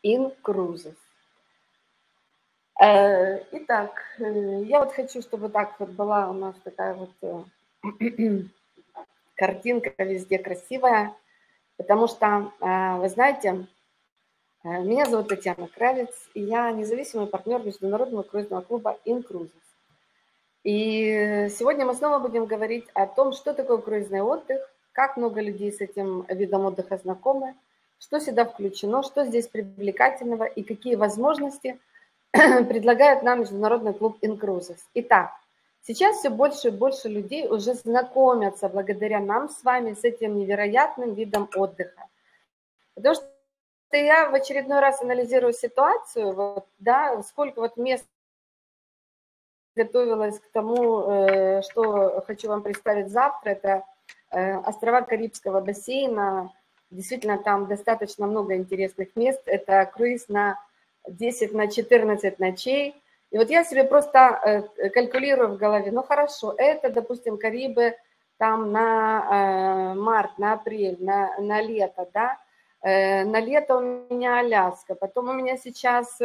in Cruises. Итак, я вот хочу, чтобы так вот была у нас такая вот картинка везде красивая, потому что, вы знаете, меня зовут Татьяна Кравец, и я независимый партнер международного круизного клуба in Cruises. И сегодня мы снова будем говорить о том, что такое круизный отдых, как много людей с этим видом отдыха знакомы, что сюда включено, что здесь привлекательного и какие возможности предлагает нам международный клуб in Cruises. Итак, сейчас все больше и больше людей уже знакомятся благодаря нам с вами с этим невероятным видом отдыха. Потому что я в очередной раз анализирую ситуацию, вот, да, сколько вот мест готовилась к тому, что хочу вам представить завтра. Это острова Карибского бассейна. Действительно, там достаточно много интересных мест. Это круиз на 10 на 14 ночей. И вот я себе просто калькулирую в голове, ну хорошо, это, допустим, Карибы там на март, на апрель, на лето, да. На лето у меня Аляска, потом у меня сейчас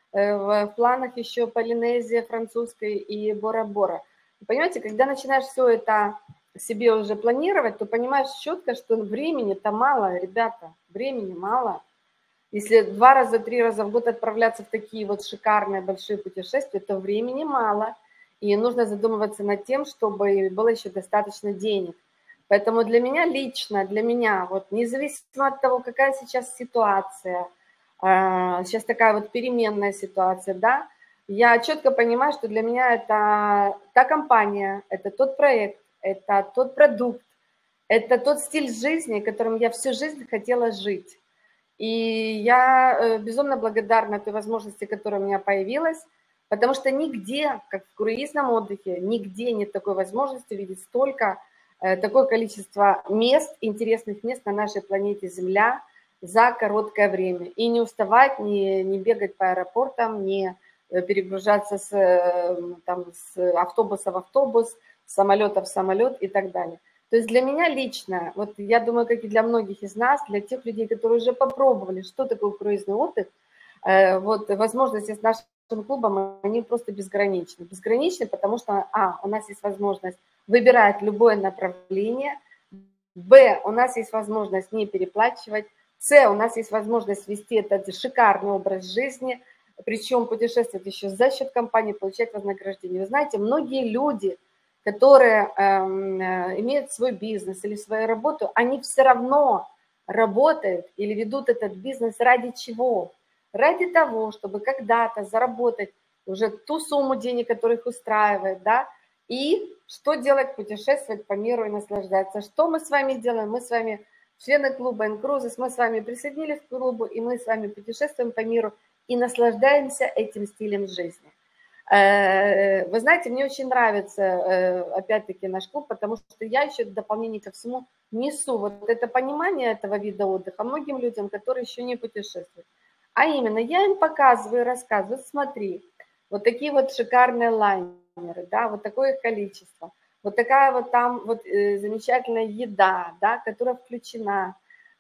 в планах еще Полинезия французская и Бора-Бора. Понимаете, когда начинаешь все это себе уже планировать, то понимаешь четко, что времени-то мало, ребята, времени мало. Если 2 раза, 3 раза в год отправляться в такие вот шикарные большие путешествия, то времени мало. И нужно задумываться над тем, чтобы было еще достаточно денег. Поэтому для меня лично, для меня, вот независимо от того, какая сейчас ситуация, сейчас такая вот переменная ситуация, да, я четко понимаю, что для меня это та компания, это тот проект, это тот продукт, это тот стиль жизни, которым я всю жизнь хотела жить. И я безумно благодарна той возможности, которая у меня появилась, потому что нигде, как в круизном отдыхе, нигде нет такой возможности видеть такое количество мест, интересных мест на нашей планете Земля за короткое время. И не уставать, не бегать по аэропортам, не перегружаться с автобуса в автобус, с самолета в самолет и так далее. То есть для меня лично, вот я думаю, как и для многих из нас, для тех людей, которые уже попробовали, что такое круизный отдых, вот возможности с нашим клубом, они просто безграничны. Безграничны, потому что, у нас есть возможность выбирать любое направление, б, у нас есть возможность не переплачивать, с, у нас есть возможность вести этот шикарный образ жизни, причем путешествовать еще за счет компании, получать вознаграждение. Вы знаете, многие люди, которые имеют свой бизнес или свою работу, они все равно работают или ведут этот бизнес ради чего? Ради того, чтобы когда-то заработать уже ту сумму денег, которая их устраивает, да, и что делать? Путешествовать по миру и наслаждаться. Что мы с вами делаем? Мы с вами члены клуба in Cruises, мы с вами присоединились к клубу, и мы с вами путешествуем по миру и наслаждаемся этим стилем жизни. Вы знаете, мне очень нравится, опять-таки, наш клуб, потому что я еще в дополнение ко всему несу вот это понимание этого вида отдыха многим людям, которые еще не путешествуют. А именно, я им показываю, рассказываю, смотри, вот такие вот шикарные лайнеры, да, вот такое количество, вот такая вот там вот замечательная еда, да, которая включена,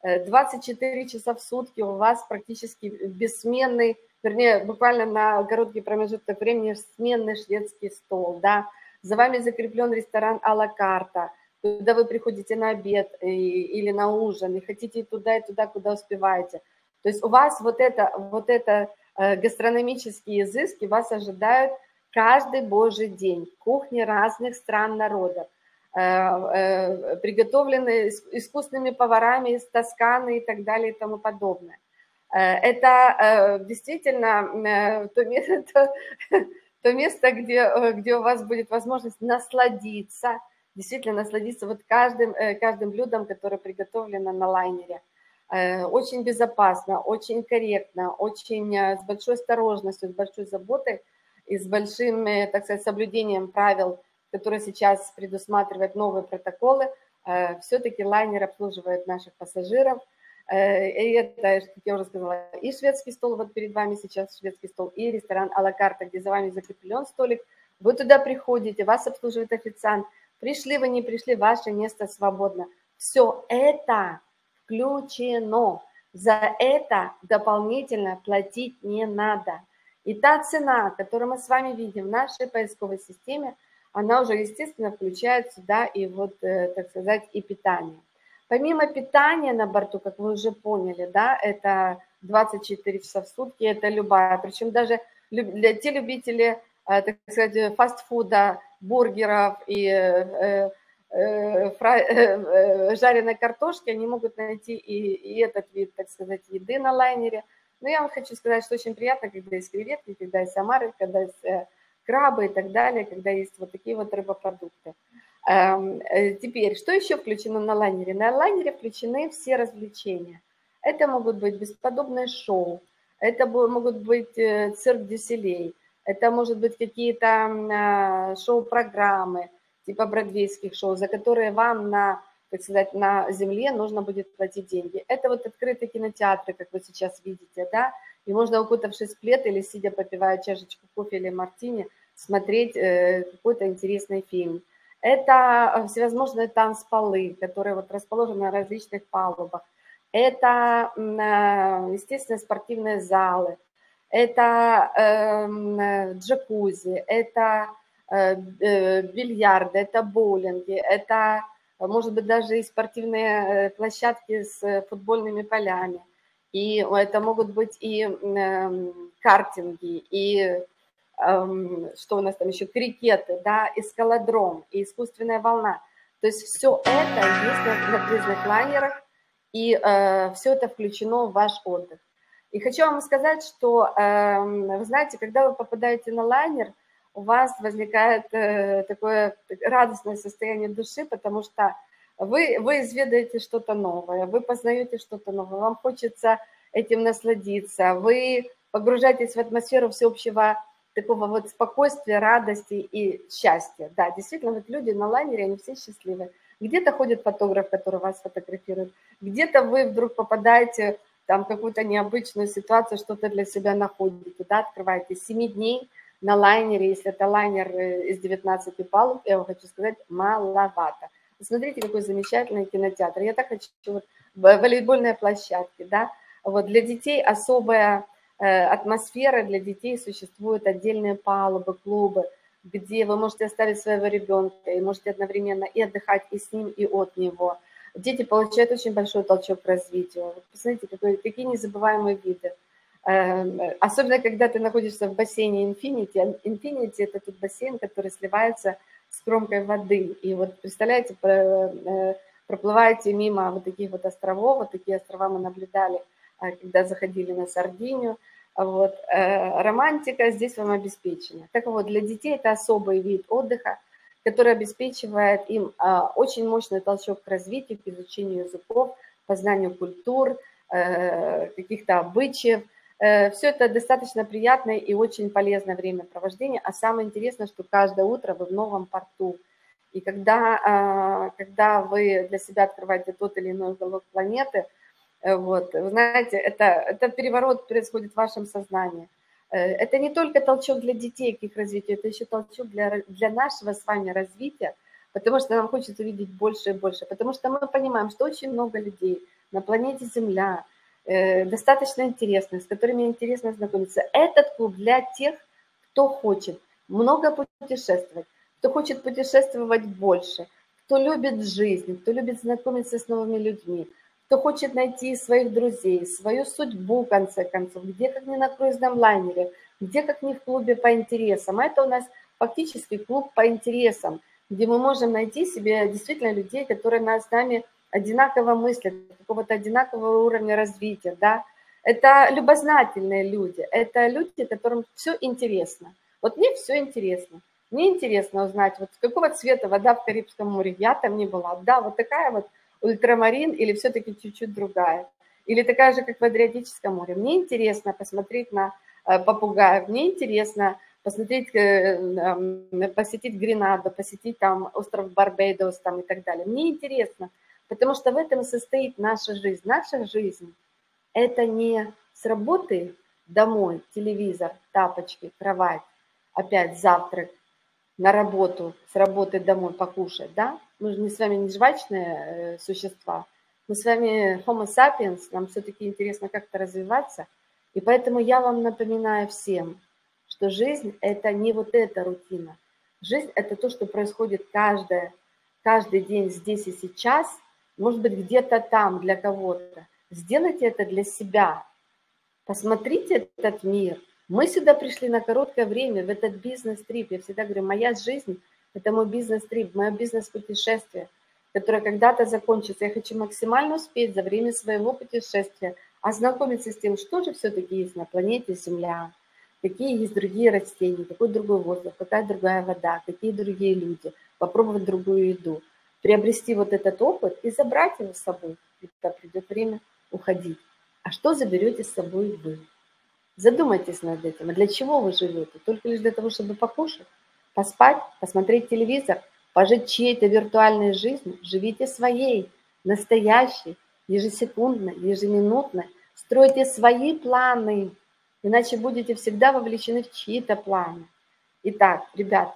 24 часа в сутки у вас практически бессменный, вернее, буквально на короткий промежуток времени сменный шведский стол, да, за вами закреплен ресторан а-ла карта, куда вы приходите на обед или на ужин, и хотите и туда, куда успеваете. То есть у вас вот это гастрономические изыски вас ожидают каждый божий день. Кухни разных стран народов, приготовленные искусными поварами из Тосканы и так далее и тому подобное. Это действительно то место, где у вас будет возможность насладиться, действительно насладиться вот каждым блюдом, которое приготовлено на лайнере. Очень безопасно, очень корректно, очень с большой осторожностью, с большой заботой и с большим, так сказать, соблюдением правил, которые сейчас предусматривают новые протоколы. Все-таки лайнер обслуживает наших пассажиров. И это, как я уже сказала, и шведский стол, вот перед вами сейчас шведский стол, и ресторан а-ла карта, где за вами закреплен столик. Вы туда приходите, вас обслуживает официант. Пришли вы, не пришли, ваше место свободно. Все это включено. За это дополнительно платить не надо. И та цена, которую мы с вами видим в нашей поисковой системе, она уже, естественно, включает сюда и вот, так сказать, и питание. Помимо питания на борту, как вы уже поняли, да, это 24 часа в сутки, это любая, причем даже для те любители, так сказать, фастфуда, бургеров и жареной картошки, они могут найти и этот вид, так сказать, еды на лайнере. Но я вам хочу сказать, что очень приятно, когда есть креветки, когда есть омары, когда есть крабы и так далее, когда есть вот такие вот рыбопродукты. Теперь, что еще включено на лайнере? На лайнере включены все развлечения. Это могут быть бесподобные шоу, это могут быть цирк Дюсселей, это может быть какие-то шоу-программы, типа бродвейских шоу, за которые вам так сказать, на земле нужно будет платить деньги. Это вот открытые кинотеатры, как вы сейчас видите, да, и можно, укутавшись в плед или сидя, попивая чашечку кофе или мартини, смотреть какой-то интересный фильм. Это всевозможные танцполы, которые вот расположены на различных палубах. Это, естественно, спортивные залы. Это джакузи, это бильярды, это боулинги, это, может быть, даже и спортивные площадки с футбольными полями. И это могут быть и картинги, и что у нас там еще, крикеты, да, и скалодром, и искусственная волна. То есть все это есть на круизных лайнерах, и все это включено в ваш отдых. И хочу вам сказать, что, вы знаете, когда вы попадаете на лайнер, у вас возникает такое радостное состояние души, потому что вы изведаете что-то новое, вы познаете что-то новое, вам хочется этим насладиться, вы погружаетесь в атмосферу всеобщего такого вот спокойствия, радости и счастья. Да, действительно, вот люди на лайнере, они все счастливы. Где-то ходит фотограф, который вас фотографирует, где-то вы вдруг попадаете там в какую-то необычную ситуацию, что-то для себя находите, да, открываете 7 дней на лайнере, если это лайнер из 19 палуб, я вам хочу сказать, маловато. Смотрите, какой замечательный кинотеатр. Я так хочу, вот, волейбольные площадки, да, вот для детей особая атмосфера, для детей существуют отдельные палубы, клубы, где вы можете оставить своего ребенка и можете одновременно и отдыхать и с ним, и от него. Дети получают очень большой толчок к развитию. Посмотрите, какие незабываемые виды. Особенно, когда ты находишься в бассейне Infinity. Infinity – это тот бассейн, который сливается с кромкой воды. И вот, представляете, проплываете мимо вот таких вот островов. Вот такие острова мы наблюдали, когда заходили на Сардинию. Вот. Романтика здесь вам обеспечена. Так вот, для детей это особый вид отдыха, который обеспечивает им очень мощный толчок к развитию, к изучению языков, познанию культур, каких-то обычаев. Все это достаточно приятное и очень полезное времяпровождение. А самое интересное, что каждое утро вы в новом порту. И когда вы для себя открываете тот или иной уголок планеты, вот, вы знаете, это переворот происходит в вашем сознании. Это не только толчок для детей к их развитию, это еще толчок для нашего с вами развития, потому что нам хочется видеть больше и больше, потому что мы понимаем, что очень много людей на планете Земля, достаточно интересных, с которыми интересно знакомиться. Этот клуб для тех, кто хочет много путешествовать, кто хочет путешествовать больше, кто любит жизнь, кто любит знакомиться с новыми людьми, кто хочет найти своих друзей, свою судьбу, в конце концов, где как не на круизном лайнере, где как не в клубе по интересам. А это у нас фактически клуб по интересам, где мы можем найти себе действительно людей, которые с нами одинаково мыслят, какого-то одинакового уровня развития, да. Это любознательные люди, это люди, которым все интересно. Вот мне все интересно. Мне интересно узнать, вот какого цвета вода в Карибском море. Я там не была. Да, вот такая вот ультрамарин или все-таки чуть-чуть другая. Или такая же, как в Адриатическом море. Мне интересно посмотреть на попугаев, мне интересно посмотреть, посетить Гренаду, посетить там остров Барбадос там и так далее. Мне интересно, потому что в этом и состоит наша жизнь. Наша жизнь – это не с работы домой, телевизор, тапочки, кровать, опять завтрак, на работу, с работы домой покушать, да? Мы же с вами не жвачные существа. Мы с вами Homo sapiens, нам все-таки интересно как-то развиваться. И поэтому я вам напоминаю всем, что жизнь – это не вот эта рутина. Жизнь – это то, что происходит каждый день здесь и сейчас, может быть, где-то там для кого-то. Сделайте это для себя. Посмотрите этот мир. Мы сюда пришли на короткое время, в этот бизнес-трип. Я всегда говорю, моя жизнь – это мой бизнес-трип, мое бизнес-путешествие, которое когда-то закончится. Я хочу максимально успеть за время своего путешествия ознакомиться с тем, что же все-таки есть на планете Земля, какие есть другие растения, какой другой воздух, какая другая вода, какие другие люди, попробовать другую еду, приобрести вот этот опыт и забрать его с собой, когда придет время уходить. А что заберете с собой вы? Задумайтесь над этим. А для чего вы живете? Только лишь для того, чтобы покушать, поспать, посмотреть телевизор, пожить чьей-то виртуальной жизнью? Живите своей, настоящей, ежесекундной, ежеминутной. Стройте свои планы, иначе будете всегда вовлечены в чьи-то планы. Итак, ребята,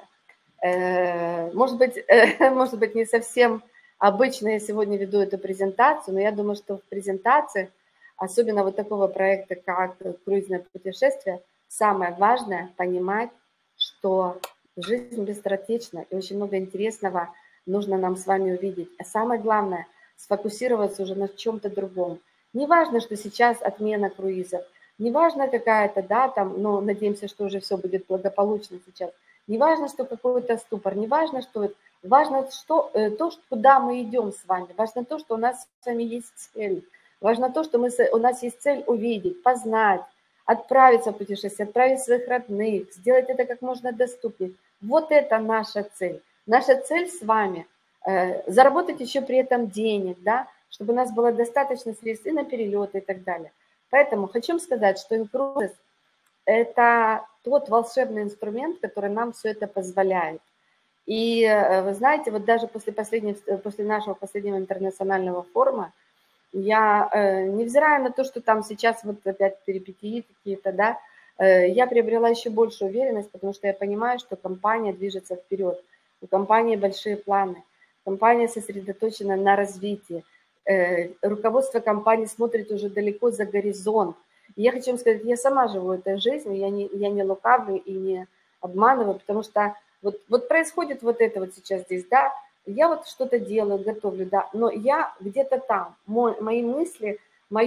может быть, не совсем обычно я сегодня веду эту презентацию, но я думаю, что в презентации, особенно вот такого проекта, как круизное путешествие, самое важное понимать, что жизнь быстротечна и очень много интересного нужно нам с вами увидеть. А самое главное, сфокусироваться уже на чем-то другом. Не важно, что сейчас отмена круизов, не важно какая-то, да, там, но надеемся, что уже все будет благополучно сейчас. Не важно, что какой-то ступор, не важно, что важно, что, то, куда мы идем с вами. Важно то, что у нас с вами есть цель. Важно то, что у нас есть цель увидеть, познать, отправиться в путешествие, отправить своих родных, сделать это как можно доступнее. Вот это наша цель. Наша цель с вами заработать еще при этом денег, да, чтобы у нас было достаточно средств и на перелеты и так далее. Поэтому хочу вам сказать, что Incruises – это тот волшебный инструмент, который нам все это позволяет. И вы знаете, вот даже после нашего последнего интернационального форума, я, невзирая на то, что там сейчас вот опять перипетии какие-то, да, я приобрела еще большую уверенность, потому что я понимаю, что компания движется вперед. У компании большие планы. Компания сосредоточена на развитии. Руководство компании смотрит уже далеко за горизонт. И я хочу вам сказать, я сама живу этой жизнью, я не лукавлю и не обманываю, потому что вот происходит вот это вот сейчас здесь, да, я вот что-то делаю, готовлю, да, но я где-то там, мои мысли,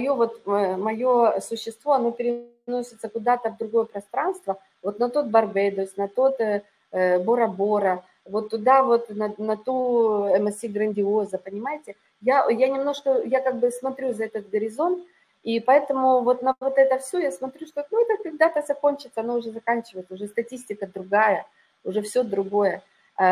мое существо, оно переносится куда-то в другое пространство, вот на тот Барбадос, на тот Бора-Бора, вот туда вот, на ту МСИ Грандиоза, понимаете? Я немножко, я как бы смотрю за этот горизонт, и поэтому вот на вот это все я смотрю, что ну, это когда-то закончится, оно уже заканчивается, уже статистика другая, уже все другое.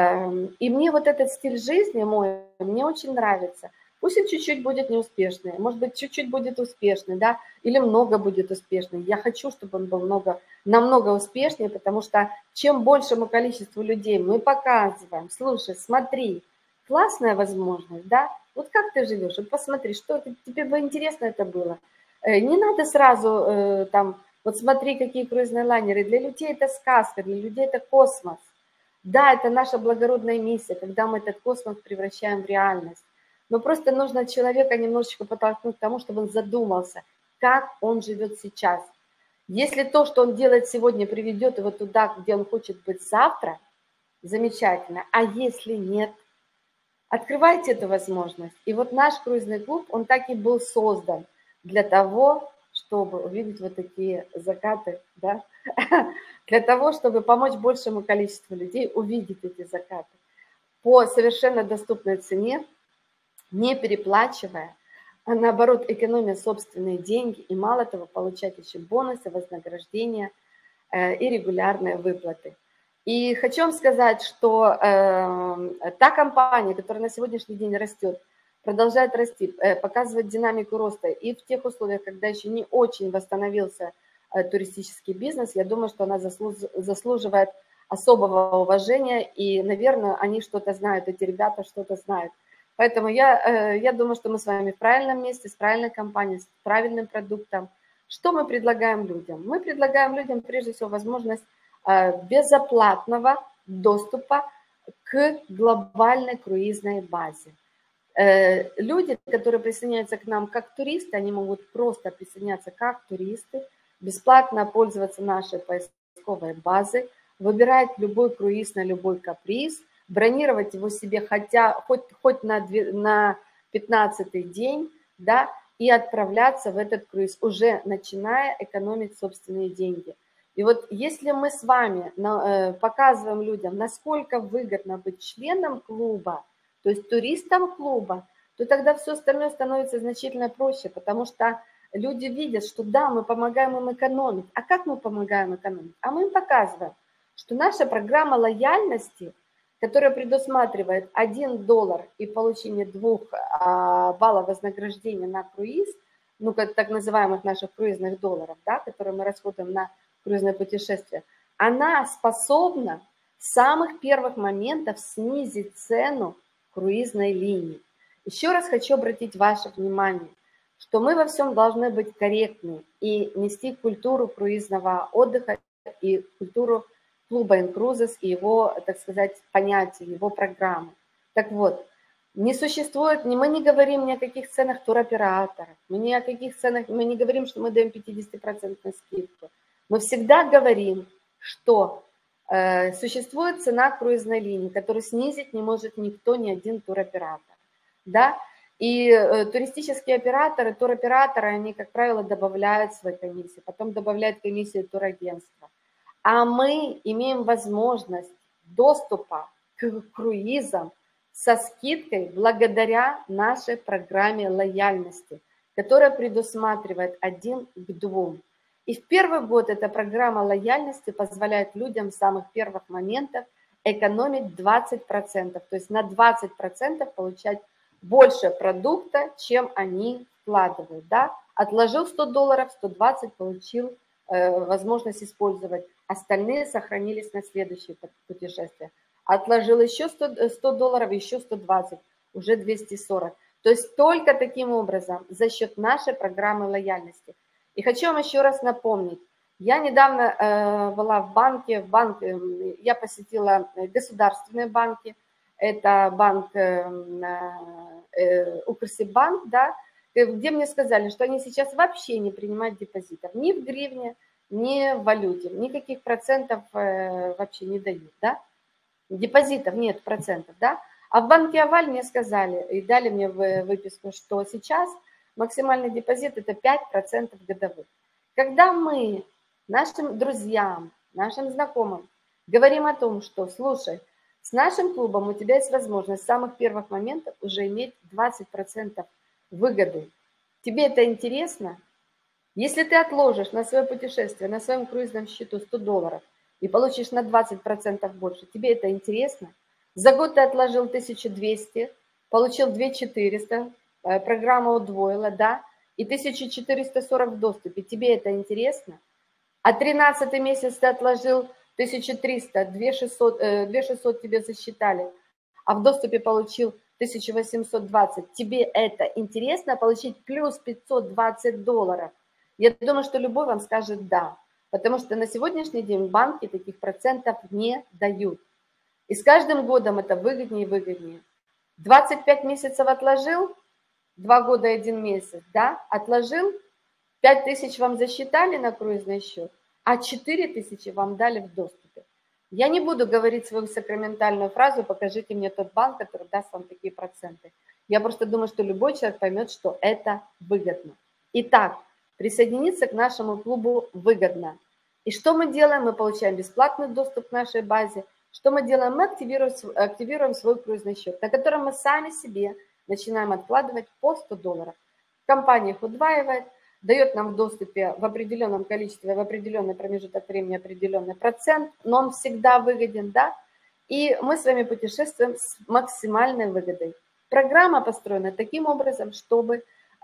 И мне вот этот стиль жизни мой, мне очень нравится. Пусть он чуть-чуть будет неуспешный, может быть, чуть-чуть будет успешный, да, или много будет успешный. Я хочу, чтобы он был намного успешнее, потому что чем большему количеству людей мы показываем, слушай, смотри, классная возможность, да, вот как ты живешь, вот посмотри, что тебе бы интересно это было. Не надо сразу там, вот смотри, какие круизные лайнеры, для людей это сказка, для людей это космос. Да, это наша благородная миссия, когда мы этот космос превращаем в реальность. Но просто нужно человека немножечко подтолкнуть к тому, чтобы он задумался, как он живет сейчас. Если то, что он делает сегодня, приведет его туда, где он хочет быть завтра, замечательно. А если нет, открывайте эту возможность. И вот наш круизный клуб, он так и был создан для того, чтобы увидеть вот такие закаты, да, для того, чтобы помочь большему количеству людей увидеть эти закаты по совершенно доступной цене, не переплачивая, а наоборот экономя собственные деньги и мало того получать еще бонусы, вознаграждения и регулярные выплаты. И хочу вам сказать, что та компания, которая на сегодняшний день растет, продолжает расти, показывать динамику роста и в тех условиях, когда еще не очень восстановился туристический бизнес, я думаю, что она заслуживает особого уважения, и, наверное, они что-то знают, эти ребята что-то знают. Поэтому я думаю, что мы с вами в правильном месте, с правильной компанией, с правильным продуктом. Что мы предлагаем людям? Мы предлагаем людям, прежде всего, возможность безоплатного доступа к глобальной круизной базе. Люди, которые присоединяются к нам как туристы, они могут просто присоединяться как туристы, бесплатно пользоваться нашей поисковой базой, выбирать любой круиз на любой каприз, бронировать его себе хоть на 15-й день, да, и отправляться в этот круиз, уже начиная экономить собственные деньги. И вот если мы с вами показываем людям, насколько выгодно быть членом клуба, то есть туристом клуба, то тогда все остальное становится значительно проще, потому что люди видят, что да, мы помогаем им экономить. А как мы помогаем экономить? А мы им показываем, что наша программа лояльности, которая предусматривает $1 и получение 2 баллов вознаграждения на круиз, ну, как так называемых наших круизных долларов, да, которые мы расходуем на круизное путешествие, она способна с самых первых моментов снизить цену круизной линии. Еще раз хочу обратить ваше внимание, что мы во всем должны быть корректны и нести культуру круизного отдыха и культуру клуба Incruises и его, так сказать, понятия, его программы. Так вот, не существует, мы не говорим ни о каких ценах туроператоров, мы ни о каких ценах, мы не говорим, что мы даем 50% скидку. Мы всегда говорим, что существует цена круизной линии, которую снизить не может никто, ни один туроператор. Да? И туристические операторы, туроператоры, они, как правило, добавляют свои комиссии, потом добавляют комиссию турагентства. А мы имеем возможность доступа к круизам со скидкой благодаря нашей программе лояльности, которая предусматривает 1 к 2. И в первый год эта программа лояльности позволяет людям с самых первых моментов экономить 20%, то есть на 20% получать больше продукта, чем они вкладывают. Да? Отложил $100, 120 получил возможность использовать. Остальные сохранились на следующее путешествие. Отложил еще $100, еще 120, уже 240. То есть только таким образом, за счет нашей программы лояльности. И хочу вам еще раз напомнить, я недавно была в банке, я посетила государственные банки, это банк Укрсиббанк, да, где мне сказали, что они сейчас вообще не принимают депозитов ни в гривне, ни в валюте, никаких процентов вообще не дают, да, депозитов нет, процентов, да. А в банке Аваль мне сказали и дали мне выписку, что сейчас максимальный депозит это 5% годовых. Когда мы нашим друзьям, нашим знакомым говорим о том, что, слушай, с нашим клубом у тебя есть возможность с самых первых моментов уже иметь 20% выгоды. Тебе это интересно? Если ты отложишь на свое путешествие, на своем круизном счету $100 и получишь на 20% больше, тебе это интересно? За год ты отложил 1200, получил 2400, программа удвоила, да, и 1440 в доступе. Тебе это интересно? А 13-й месяц ты отложил 1300, 2600 тебе засчитали, а в доступе получил 1820. Тебе это интересно получить плюс $520? Я думаю, что любой вам скажет да, потому что на сегодняшний день банки таких процентов не дают. И с каждым годом это выгоднее и выгоднее. 25 месяцев отложил, 2 года и 1 месяц, да, отложил, 5000 вам засчитали на круизный счет, а 4000 вам дали в доступе. Я не буду говорить свою сакраментальную фразу «покажите мне тот банк, который даст вам такие проценты». Я просто думаю, что любой человек поймет, что это выгодно. Итак, присоединиться к нашему клубу выгодно. И что мы делаем? Мы получаем бесплатный доступ к нашей базе. Что мы делаем? Мы активируем свой круизный счет, на котором мы сами себе начинаем откладывать по $100. Компания их удваивает, дает нам в доступе в определенном количестве, в определенный промежуток времени определенный процент, но он всегда выгоден, да, и мы с вами путешествуем с максимальной выгодой. Программа построена таким образом, чтобы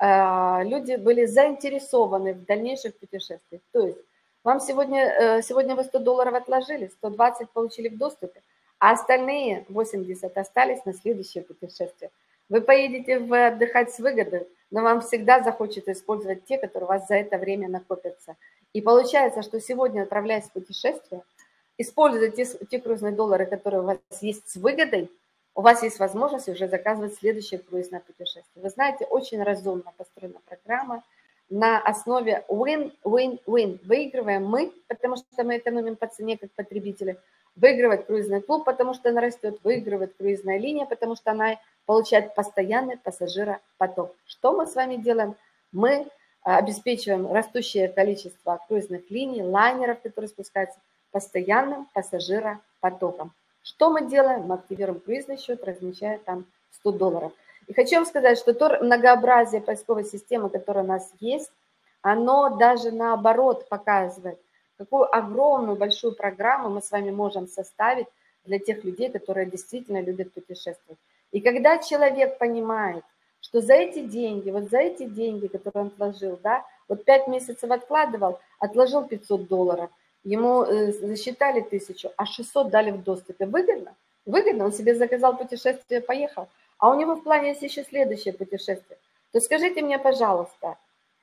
люди были заинтересованы в дальнейших путешествиях. То есть вам сегодня вы $100 отложили, 120 получили в доступе, а остальные 80 остались на следующее путешествие. Вы поедете отдыхать с выгодой, но вам всегда захочется использовать те, которые у вас за это время накопятся. И получается, что сегодня, отправляясь в путешествие, используя те круизные доллары, которые у вас есть с выгодой, у вас есть возможность уже заказывать следующее круизное путешествие. Вы знаете, очень разумно построена программа на основе win-win-win. Выигрываем мы, потому что мы экономим по цене как потребители. Выигрывает круизный клуб, потому что она растет. Выигрывает круизная линия, потому что она получает постоянный пассажиропоток. Что мы с вами делаем? Мы обеспечиваем растущее количество круизных линий, лайнеров, которые спускаются постоянным пассажиропотоком. Что мы делаем? Мы активируем круизный счет, размещая там $100. И хочу вам сказать, что то многообразие поисковой системы, которое у нас есть, оно даже наоборот показывает, какую огромную большую программу мы с вами можем составить для тех людей, которые действительно любят путешествовать. И когда человек понимает, что за эти деньги, вот за эти деньги, которые он вложил, да, вот 5 месяцев откладывал, отложил $500, ему засчитали 1000, а 600 дали в доступе. Выгодно? Выгодно, он себе заказал путешествие, поехал. А у него в плане есть еще следующее путешествие. То скажите мне, пожалуйста,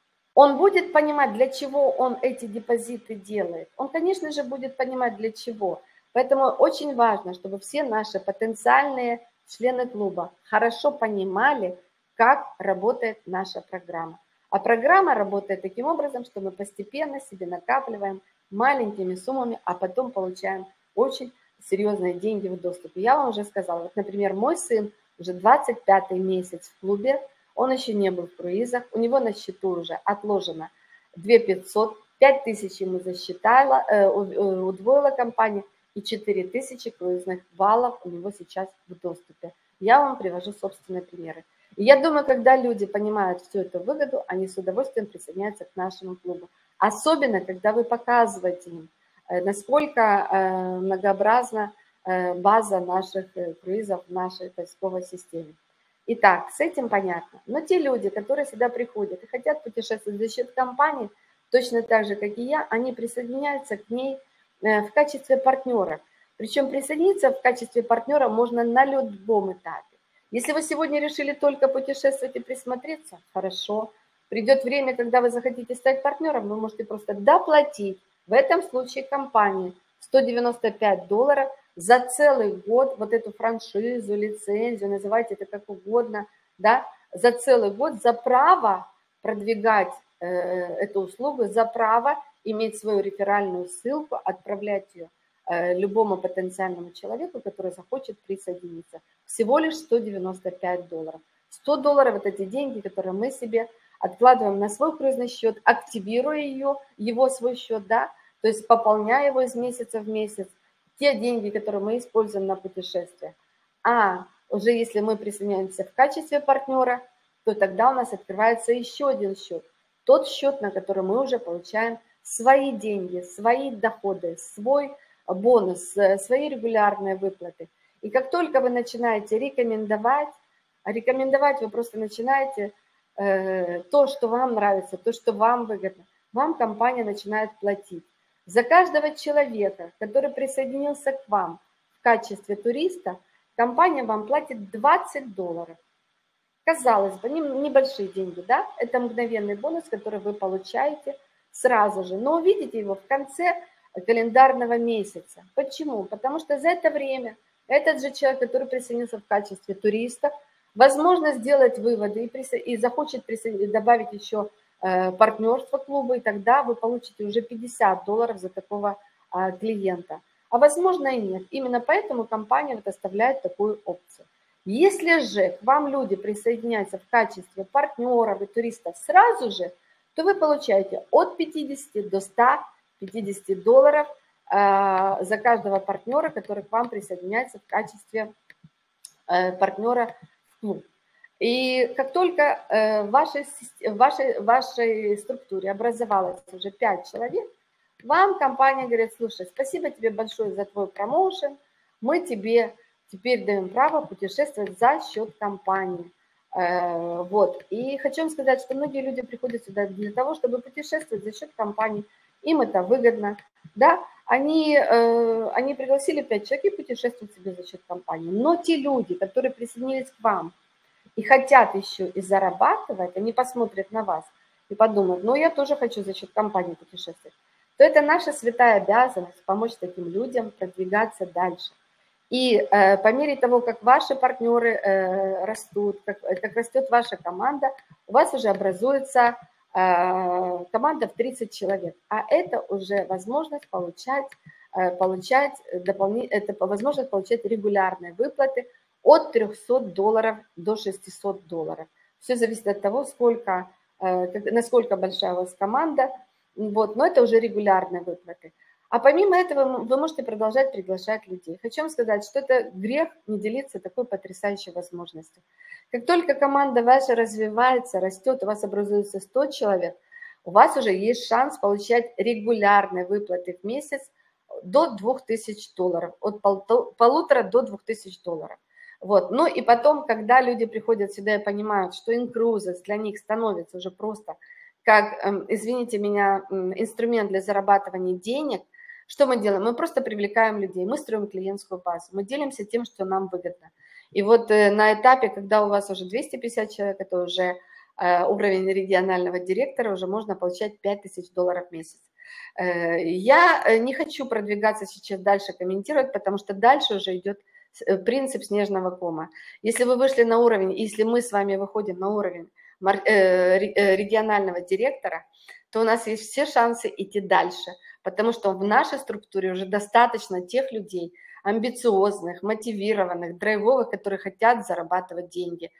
он будет понимать, для чего он эти депозиты делает? Он, конечно же, будет понимать, для чего. Поэтому очень важно, чтобы все наши потенциальные члены клуба хорошо понимали, как работает наша программа. А программа работает таким образом, что мы постепенно себе накапливаем маленькими суммами, а потом получаем очень серьезные деньги в доступе. Я вам уже сказала, вот, например, мой сын уже 25-й месяц в клубе, он еще не был в круизах, у него на счету уже отложено 2500, 5000 ему засчитала, удвоила компания, и 4000 круизных баллов у него сейчас в доступе. Я вам привожу собственные примеры. И я думаю, когда люди понимают всю эту выгоду, они с удовольствием присоединяются к нашему клубу. Особенно, когда вы показываете им, насколько многообразна база наших круизов в нашей поисковой системе. Итак, с этим понятно. Но те люди, которые сюда приходят и хотят путешествовать за счет компании, точно так же, как и я, они присоединяются к ней в качестве партнера. Причем присоединиться в качестве партнера можно на любом этапе. Если вы сегодня решили только путешествовать и присмотреться, хорошо. Придет время, когда вы захотите стать партнером, вы можете просто доплатить, в этом случае компании, $195 за целый год, вот эту франшизу, лицензию, называйте это как угодно, да, за целый год, за право продвигать эту услугу, за право иметь свою реферальную ссылку, отправлять ее любому потенциальному человеку, который захочет присоединиться. Всего лишь $195. $100 – это те деньги, которые мы себе откладываем на свой круизный счет, активируя его свой счет, да, то есть пополняя его из месяца в месяц, те деньги, которые мы используем на путешествие. А уже если мы присоединяемся в качестве партнера, то тогда у нас открывается еще один счет. Тот счет, на который мы уже получаем свои деньги, свои доходы, свой бонус, свои регулярные выплаты. И как только вы начинаете рекомендовать вы просто начинаете то, что вам нравится, то, что вам выгодно, вам компания начинает платить. За каждого человека, который присоединился к вам в качестве туриста, компания вам платит $20. Казалось бы, небольшие деньги, да? Это мгновенный бонус, который вы получаете сразу же, но увидите его в конце календарного месяца. Почему? Потому что за это время этот же человек, который присоединился в качестве туриста, возможно сделать выводы и захочет добавить еще партнерство клуба, и тогда вы получите уже $50 за такого клиента. А возможно и нет. Именно поэтому компания вот оставляет такую опцию. Если же к вам люди присоединяются в качестве партнеров и туристов сразу же, то вы получаете от 50 до $150 за каждого партнера, который к вам присоединяется в качестве партнера в клуб. И как только в вашей структуре образовалось уже 5 человек, вам компания говорит: слушай, спасибо тебе большое за твой промоушен, мы тебе теперь даем право путешествовать за счет компании. Вот. И хочу вам сказать, что многие люди приходят сюда для того, чтобы путешествовать за счет компании. Им это выгодно. Да? Они пригласили 5 человек и путешествуют себе за счет компании. Но те люди, которые присоединились к вам и хотят еще и зарабатывать, они посмотрят на вас и подумают: ну, я тоже хочу за счет компании путешествовать. То это наша святая обязанность помочь таким людям продвигаться дальше. И по мере того, как ваши партнеры растут, как растет ваша команда, у вас уже образуется команда в 30 человек. А это уже возможность получать возможность получать регулярные выплаты от $300 до $600. Все зависит от того, насколько большая у вас команда, вот, но это уже регулярные выплаты. А помимо этого вы можете продолжать приглашать людей. Хочу вам сказать, что это грех не делиться такой потрясающей возможностью. Как только команда ваша развивается, растет, у вас образуется 100 человек, у вас уже есть шанс получать регулярные выплаты в месяц до $2000, от $1500 до $2000. Вот. Ну и потом, когда люди приходят сюда и понимают, что Incruises для них становится уже просто как, извините меня, инструмент для зарабатывания денег, что мы делаем? Мы просто привлекаем людей, мы строим клиентскую базу, мы делимся тем, что нам выгодно. И вот на этапе, когда у вас уже 250 человек, это уже уровень регионального директора, уже можно получать $5000 в месяц. Я не хочу продвигаться сейчас дальше, комментировать, потому что дальше уже идет принцип снежного кома. Если вы вышли на уровень, если мы с вами выходим на уровень регионального директора, то у нас есть все шансы идти дальше, потому что в нашей структуре уже достаточно тех людей, амбициозных, мотивированных, драйвовых, которые хотят зарабатывать деньги.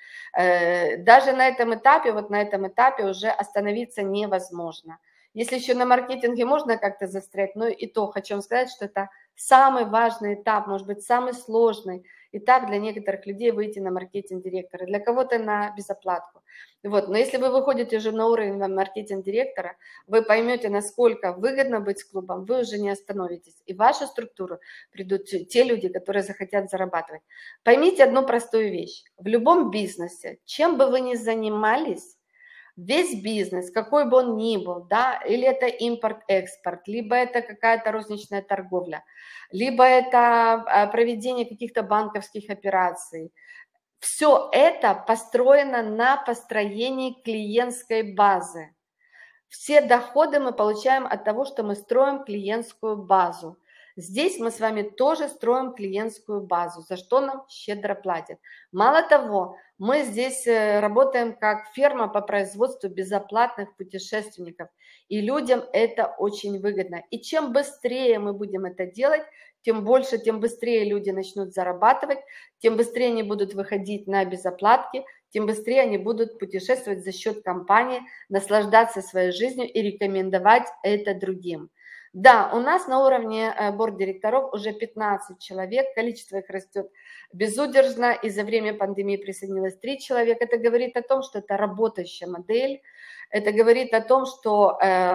Даже на этом этапе уже остановиться невозможно. Если еще на маркетинге можно как-то застрять, но и то хочу вам сказать, что это самый важный этап, может быть, самый сложный этап для некоторых людей выйти на маркетинг-директора, для кого-то на безоплатку. Вот. Но если вы выходите уже на уровень маркетинг-директора, вы поймете, насколько выгодно быть с клубом, вы уже не остановитесь. И в вашу структуру придут те люди, которые захотят зарабатывать. Поймите одну простую вещь. В любом бизнесе, чем бы вы ни занимались, весь бизнес, какой бы он ни был, да, или это импорт-экспорт, либо это какая-то розничная торговля, либо это проведение каких-то банковских операций, все это построено на построении клиентской базы. Все доходы мы получаем от того, что мы строим клиентскую базу. Здесь мы с вами тоже строим клиентскую базу, за что нам щедро платят. Мало того, мы здесь работаем как ферма по производству безоплатных путешественников, и людям это очень выгодно. И чем быстрее мы будем это делать, тем быстрее люди начнут зарабатывать, тем быстрее они будут выходить на безоплатки, тем быстрее они будут путешествовать за счет компании, наслаждаться своей жизнью и рекомендовать это другим. Да, у нас на уровне борд-директоров уже 15 человек, количество их растет безудержно, и за время пандемии присоединилось 3 человека. Это говорит о том, что это работающая модель, это говорит о том, что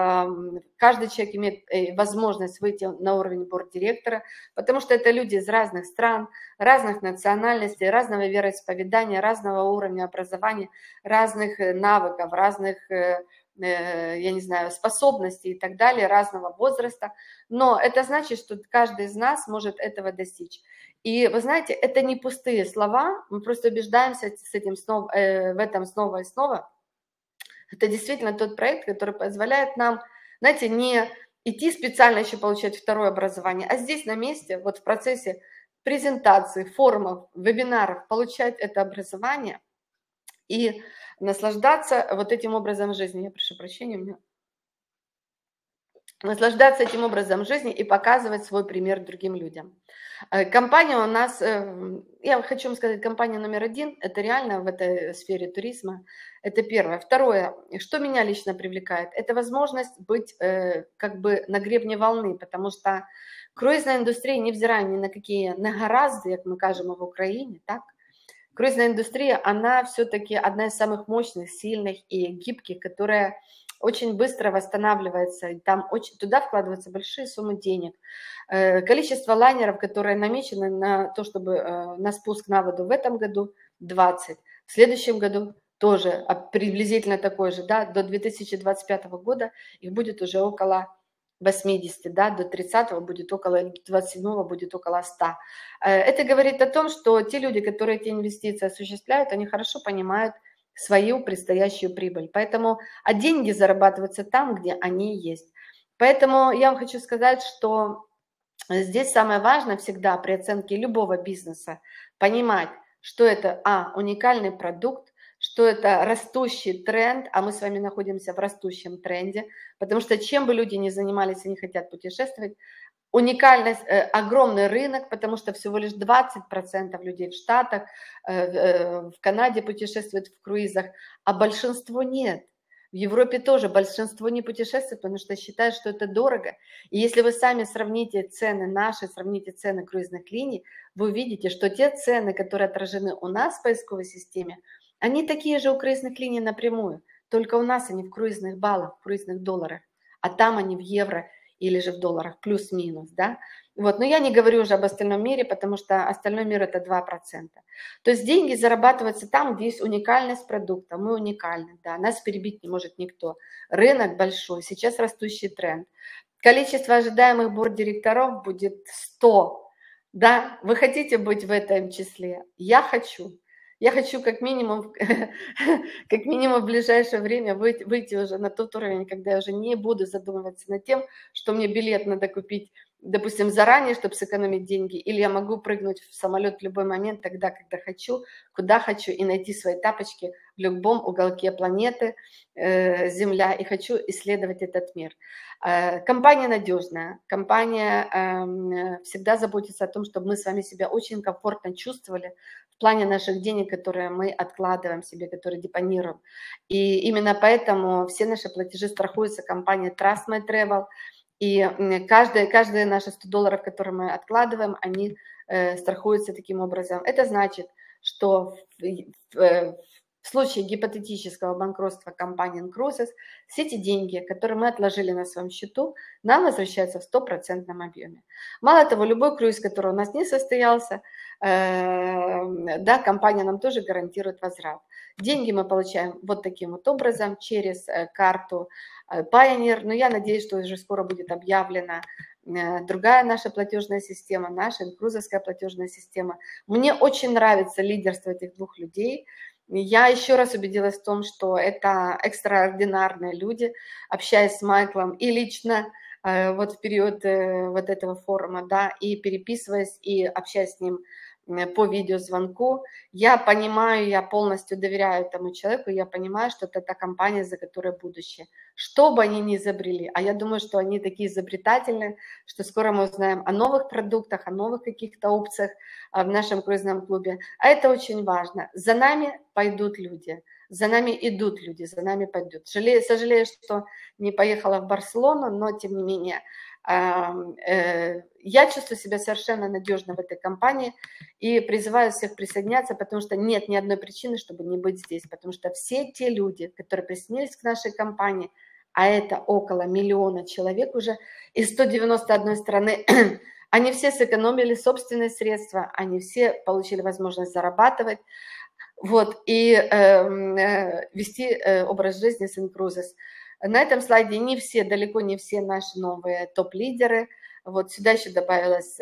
каждый человек имеет возможность выйти на уровень борд-директора, потому что это люди из разных стран, разных национальностей, разного вероисповедания, разного уровня образования, разных навыков, разных я не знаю, способностей и так далее, разного возраста, но это значит, что каждый из нас может этого достичь. И вы знаете, это не пустые слова, мы просто убеждаемся в этом снова и снова. Это действительно тот проект, который позволяет нам, знаете, не идти специально еще получать второе образование, а здесь на месте, вот в процессе презентации, форумов, вебинаров получать это образование и наслаждаться вот этим образом жизни. Я прошу прощения, у меня наслаждаться этим образом жизни и показывать свой пример другим людям. Компания у нас, я хочу вам сказать, компания номер 1, это реально в этой сфере туризма, это первое. Второе, что меня лично привлекает, это возможность быть как бы на гребне волны, потому что круизная индустрия, невзирая ни на какие негаразды, як мы кажем в Украине, так, круизная индустрия, она все-таки одна из самых мощных, сильных и гибких, которая очень быстро восстанавливается, и там туда вкладываются большие суммы денег. Количество лайнеров, которые намечены на то, чтобы на спуск на воду в этом году, 20. В следующем году тоже приблизительно такой же, да, до 2025 года их будет уже около 80, да, до 30-го будет около, 27-го будет около 100. Это говорит о том, что те люди, которые эти инвестиции осуществляют, они хорошо понимают свою предстоящую прибыль. Поэтому, а деньги зарабатываются там, где они есть. Поэтому я вам хочу сказать, что Здесь самое важное всегда при оценке любого бизнеса понимать, что это, уникальный продукт, что это растущий тренд, а мы с вами находимся в растущем тренде, потому что чем бы люди ни занимались и не хотят путешествовать, уникальность, огромный рынок, потому что всего лишь 20% людей в Штатах, в Канаде путешествуют в круизах, а большинство нет. В Европе тоже большинство не путешествует, потому что считают, что это дорого. И если вы сами сравните цены наши, сравните цены круизных линий, вы увидите, что те цены, которые отражены у нас в поисковой системе, они такие же у круизных линий напрямую. Только у нас они в круизных баллах, в круизных долларах, а там они в евро или же в долларах, плюс-минус, да. Вот, но я не говорю уже об остальном мире, потому что остальной мир это 2%. То есть деньги зарабатываются там, где есть уникальность продукта. Мы уникальны, да, нас перебить не может никто. Рынок большой, сейчас растущий тренд. Количество ожидаемых борд-директоров будет 100, да. Вы хотите быть в этом числе? Я хочу. Я хочу как минимум в ближайшее время выйти уже на тот уровень, когда я уже не буду задумываться над тем, что мне билет надо купить, допустим, заранее, чтобы сэкономить деньги, или я могу прыгнуть в самолет в любой момент, тогда, когда хочу, куда хочу, и найти свои тапочки в любом уголке планеты Земля, и хочу исследовать этот мир. Компания надежная, компания всегда заботится о том, чтобы мы с вами себя очень комфортно чувствовали, в плане наших денег, которые мы откладываем себе, которые депонируем. И именно поэтому все наши платежи страхуются компанией Trust My Travel. И каждые наши $100, которые мы откладываем, они страхуются таким образом. Это значит, что в случае гипотетического банкротства компании Cruises все эти деньги, которые мы отложили на своем счету, нам возвращаются в 100% объеме. Мало того, любой круиз, который у нас не состоялся, да, компания нам тоже гарантирует возврат. Деньги мы получаем вот таким вот образом через карту Pioneer, но я надеюсь, что уже скоро будет объявлена другая наша платежная система, наша инкрузовская платежная система. Мне очень нравится лидерство этих двух людей. Я еще раз убедилась в том, что это экстраординарные люди, общаясь с Майклом и лично вот в период вот этого форума, да, и переписываясь, и общаясь с ним по видеозвонку, я понимаю, я полностью доверяю этому человеку, я понимаю, что это та компания, за которой будущее. Что бы они ни изобрели, а я думаю, что они такие изобретательные, что скоро мы узнаем о новых продуктах, о новых каких-то опциях в нашем круизном клубе. А это очень важно. За нами пойдут люди. За нами идут люди, за нами пойдут. Сожалею, что не поехала в Барселону, но тем не менее я чувствую себя совершенно надежно в этой компании и призываю всех присоединяться, потому что нет ни одной причины, чтобы не быть здесь, потому что все те люди, которые присоединились к нашей компании, а это около 1 миллиона человек уже из 191 страны, они все сэкономили собственные средства, они все получили возможность зарабатывать, вот, и вести образ жизни с Cruises. На этом слайде не все, далеко не все наши новые топ-лидеры. Вот сюда еще добавилась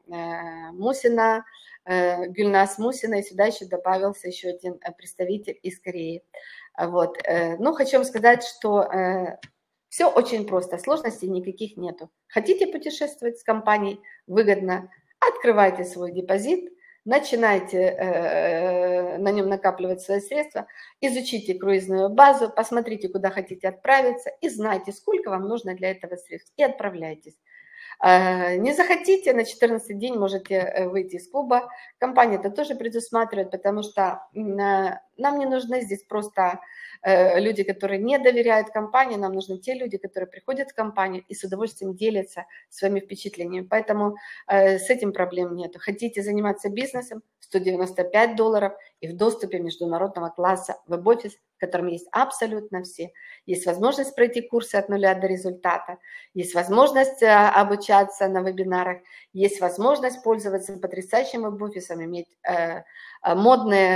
Мусина, Гюльнас Мусина, и сюда еще добавился еще один представитель из Кореи. Вот. Ну, хочу вам сказать, что все очень просто, сложностей никаких нету. Хотите путешествовать с компанией выгодно, открывайте свой депозит, начинайте на нем накапливать свои средства, изучите круизную базу, посмотрите, куда хотите отправиться и знайте, сколько вам нужно для этого средств, и отправляйтесь. Не захотите, на 14 день можете выйти из клуба. Компания это тоже предусматривает, потому что нам не нужны здесь просто люди, которые не доверяют компании, нам нужны те люди, которые приходят в компанию и с удовольствием делятся своими впечатлениями. Поэтому с этим проблем нет. Хотите заниматься бизнесом, $195 и в доступе международного класса веб-офис, в котором есть абсолютно все. Есть возможность пройти курсы от нуля до результата, есть возможность обучаться на вебинарах, есть возможность пользоваться потрясающим веб-офисом, иметь модные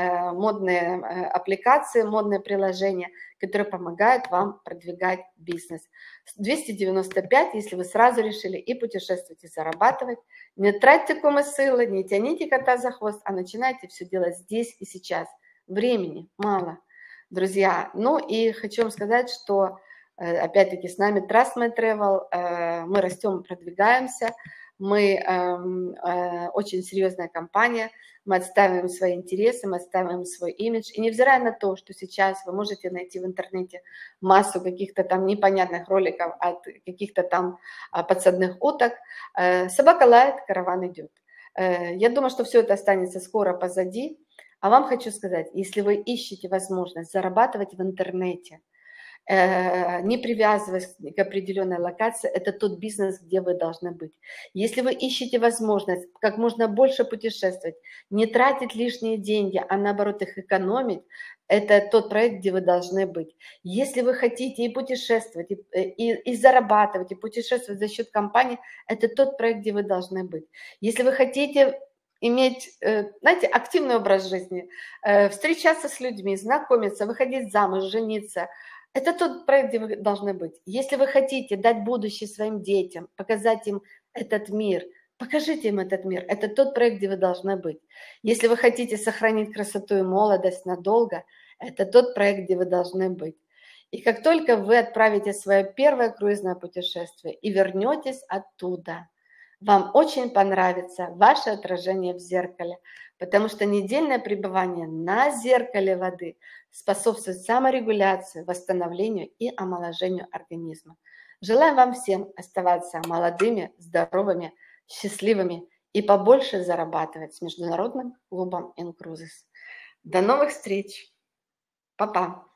аппликации, модные приложения, которые помогают вам продвигать бизнес. 295, если вы сразу решили и путешествовать, и зарабатывать. Не тратьте силы, не тяните кота за хвост, а начинайте все делать здесь и сейчас. Времени мало, друзья. Ну и хочу вам сказать, что опять-таки с нами Trust My Travel, мы растем, продвигаемся. Мы очень серьезная компания, мы отстаиваем свои интересы, мы отстаиваем свой имидж. И невзирая на то, что сейчас вы можете найти в интернете массу каких-то там непонятных роликов от каких-то там подсадных уток, собака лает, караван идет. Я думаю, что все это останется скоро позади. А вам хочу сказать, если вы ищете возможность зарабатывать в интернете, не привязываясь к определенной локации, это тот бизнес, где вы должны быть. Если вы ищете возможность как можно больше путешествовать, не тратить лишние деньги, а наоборот их экономить, это тот проект, где вы должны быть. Если вы хотите и путешествовать, и зарабатывать, и путешествовать за счет компании, это тот проект, где вы должны быть. Если вы хотите иметь, знаете, активный образ жизни, встречаться с людьми, знакомиться, выходить замуж, жениться – это тот проект, где вы должны быть. Если вы хотите дать будущее своим детям, показать им этот мир, покажите им этот мир. Это тот проект, где вы должны быть. Если вы хотите сохранить красоту и молодость надолго, это тот проект, где вы должны быть. И как только вы отправите свое первое круизное путешествие и вернетесь оттуда, вам очень понравится ваше отражение в зеркале, потому что недельное пребывание на зеркале воды способствует саморегуляции, восстановлению и омоложению организма. Желаю вам всем оставаться молодыми, здоровыми, счастливыми и побольше зарабатывать с Международным клубом Incruises. До новых встреч! Па-па!